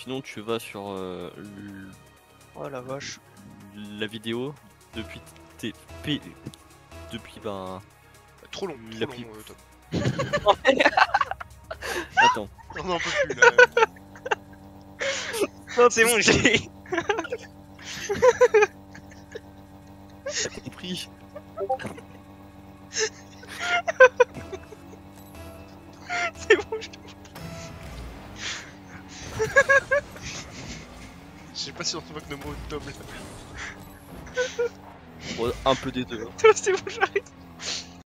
sinon tu vas sur Oh la vache. la vidéo depuis depuis Trop long, l'appli. Tom. Attends. On n'en peut plus là. Non, c'est bon, j'ai. T'as compris. C'est bon, Je sais pas si on se moque de mots de Tom là. Bon, un peu des deux. c'est bon, j'arrête.